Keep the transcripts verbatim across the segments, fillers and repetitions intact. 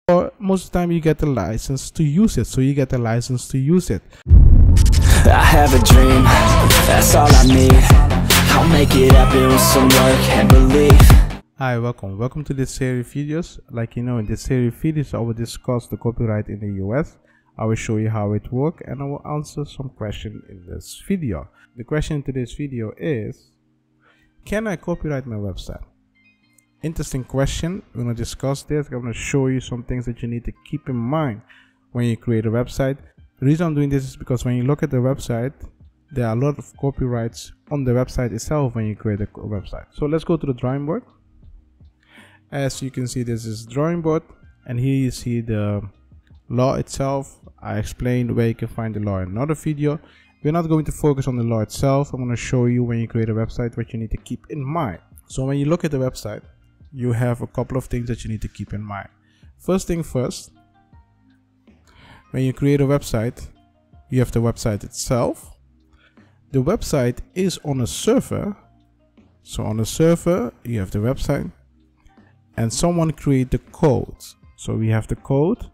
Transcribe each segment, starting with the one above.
or most of the time you get the license to use it. So you get the license to use it. I have a dream, that's all I need. I'll make it happen with some work and belief. Hi, welcome. Welcome to this series of videos. Like you know, in this series of videos, I will discuss the copyright in the U S. I will show you how it works and I will answer some questions in this video. The question in today's video is, can I copyright my website? Interesting question. We're going to discuss this. I'm going to show you some things that you need to keep in mind when you create a website. The reason I'm doing this is because when you look at the website, there are a lot of copyrights on the website itself when you create a website. So let's go to the drawing board. As you can see, this is drawing board, and here you see the law itself. I explained where you can find the law in another video. We're not going to focus on the law itself. I'm going to show you when you create a website what you need to keep in mind. So when you look at the website, you have a couple of things that you need to keep in mind. First thing first, when you create a website, you have the website itself. The website is on a server. So on a server, you have the website, and someone create the code. So we have the code.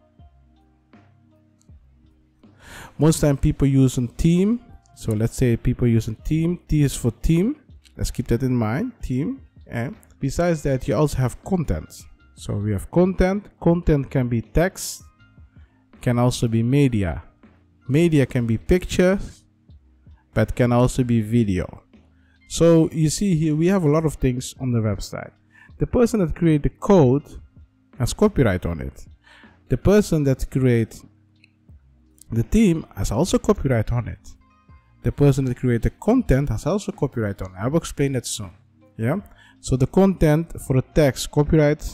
Most time people use a theme. So let's say people use a theme. T is for theme. Let's keep that in mind. Theme. And besides that, you also have content. So we have content. Content can be text, can also be media. Media can be pictures, but can also be video. So you see here we have a lot of things on the website. The person that create the code has copyright on it. The person that create the theme has also copyright on it. The person that create the content has also copyright on it. I will explain that soon. Yeah. So the content for the text, copyright.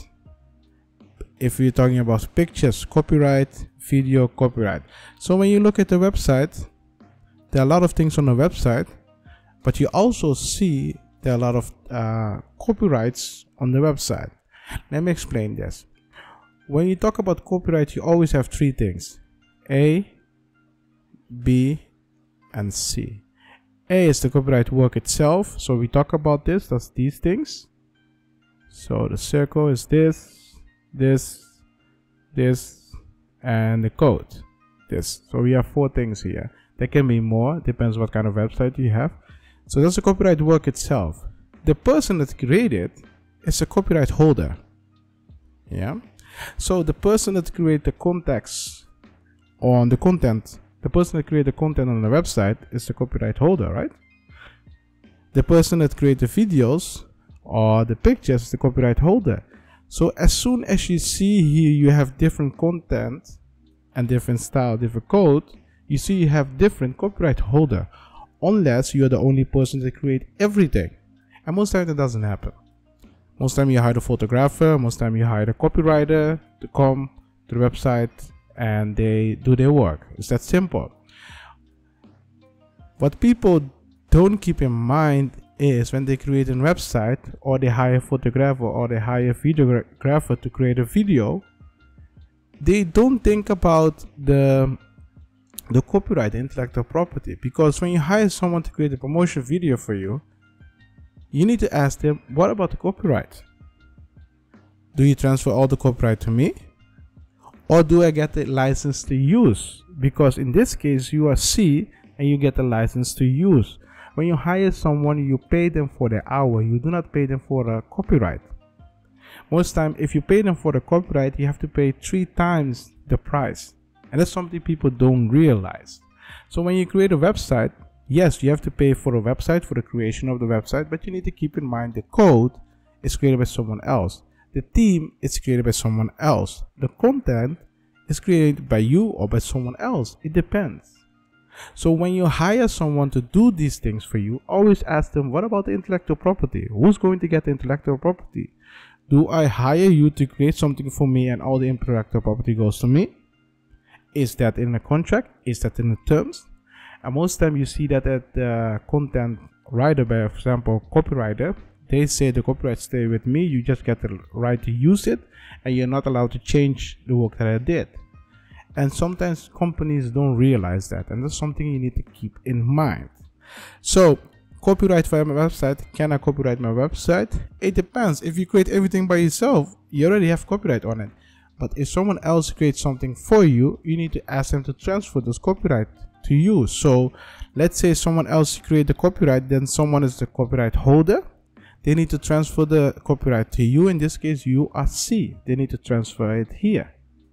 If you're talking about pictures, copyright. Video, copyright. So when you look at the website, there are a lot of things on the website, but you also see there are a lot of uh, copyrights on the website. Let me explain this. When you talk about copyright, you always have three things: A, B, and C. A is the copyright work itself. So we talk about this, that's these things. So the circle is this, this, this, and the code, this. So we have four things here. There can be more, depends what kind of website you have. So that's the copyright work itself. The person that created is a copyright holder. Yeah. So the person that created the context on the content, the person that created the content on the website is the copyright holder, right? The person that created the videos or the pictures is the copyright holder. So as soon as you see here you have different content and different style, different code, you see you have different copyright holder, unless you're the only person that create everything. And most times that doesn't happen. Most time you hire a photographer, most time you hire a copywriter to come to the website and they do their work. It's that simple. What people don't keep in mind is when they create a website, or they hire a photographer, or they hire a videographer to create a video, they don't think about the the copyright, the intellectual property. Because when you hire someone to create a promotion video for you, you need to ask them, what about the copyright? Do you transfer all the copyright to me? Or do I get the license to use? Because in this case, you are C and you get the license to use. When you hire someone, you pay them for the hour. You do not pay them for the copyright. Most time, if you pay them for the copyright, you have to pay three times the price. And that's something people don't realize. So when you create a website, yes, you have to pay for a website, for the creation of the website, but you need to keep in mind the code is created by someone else. The theme is created by someone else. The content is created by you or by someone else. It depends. So when you hire someone to do these things for you, always ask them, what about the intellectual property? Who's going to get the intellectual property? Do I hire you to create something for me and all the intellectual property goes to me? Is that in a contract? Is that in the terms? And most time you see that at the content writer, by for example, copywriter, they say the copyright stay with me, you just get the right to use it, and you're not allowed to change the work that I did. And sometimes companies don't realize that, and that's something you need to keep in mind. So copyright for my website, can I copyright my website? It depends. If you create everything by yourself, you already have copyright on it. But if someone else creates something for you, you need to ask them to transfer those copyright to you. So let's say someone else create the copyright, then someone is the copyright holder. They need to transfer the copyright to you. In this case, you are C. They need to transfer it here.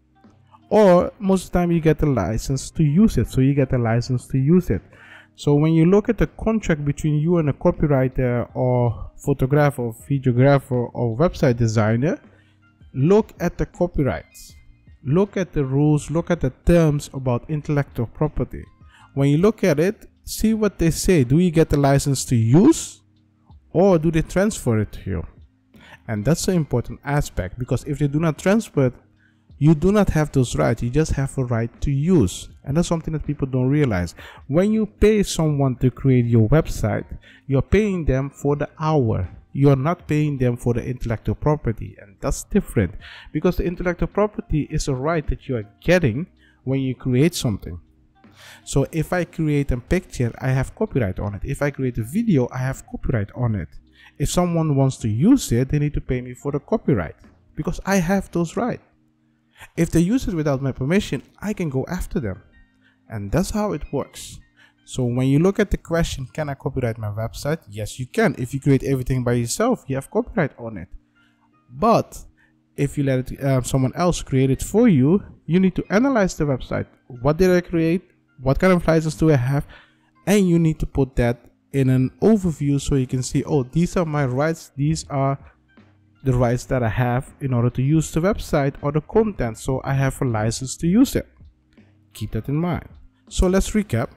Or most of the time you get a license to use it. So you get a license to use it. So when you look at the contract between you and a copywriter or photographer or videographer or website designer, look at the copyrights. Look at the rules, look at the terms about intellectual property. When you look at it, see what they say. Do you get the license to use, or do they transfer it to you? And that's an important aspect, because if they do not transfer it, you do not have those rights. You just have a right to use. And that's something that people don't realize. When you pay someone to create your website, you're paying them for the hour. You're not paying them for the intellectual property. And that's different, because the intellectual property is a right that you are getting when you create something. So if I create a picture, I have copyright on it. If I create a video, I have copyright on it. If someone wants to use it, they need to pay me for the copyright, because I have those rights. If they use it without my permission, I can go after them. And that's how it works. So when you look at the question, can I copyright my website? Yes, you can. If you create everything by yourself, you have copyright on it. But if you let it, uh, someone else create it for you, you need to analyze the website. What did I create? What kind of license do I have? And you need to put that in an overview so you can see, oh, these are my rights. These are the rights that I have in order to use the website or the content. So I have a license to use it. Keep that in mind. So let's recap.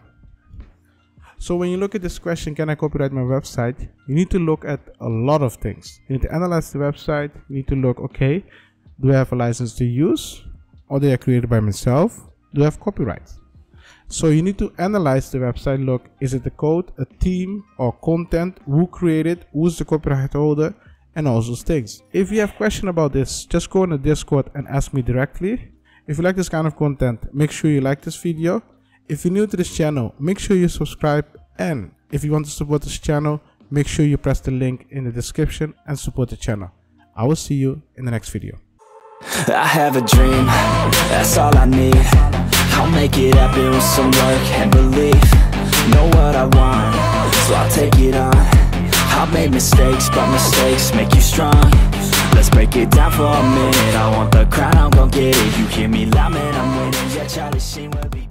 So when you look at this question, can I copyright my website? You need to look at a lot of things. You need to analyze the website. You need to look, okay, do I have a license to use? Or they are created by myself? Do I have copyright? So you need to analyze the website. Look, is it a code, a theme, or content? Who created? Who's the copyright holder? And all those things. If you have questions about this, just go in the Discord and ask me directly. If you like this kind of content, make sure you like this video. If you're new to this channel, make sure you subscribe. And if you want to support this channel, make sure you press the link in the description and support the channel. I will see you in the next video. I have a dream, that's all I need. I'll make it happen with some work and belief. Know what I want, so I'll take it on. I've made mistakes, but mistakes make you strong. Let's break it down for a minute. I want the crown, I'm gon' get it. You hear me loud, man, I'm winning. Yeah, Charlie Sheen will be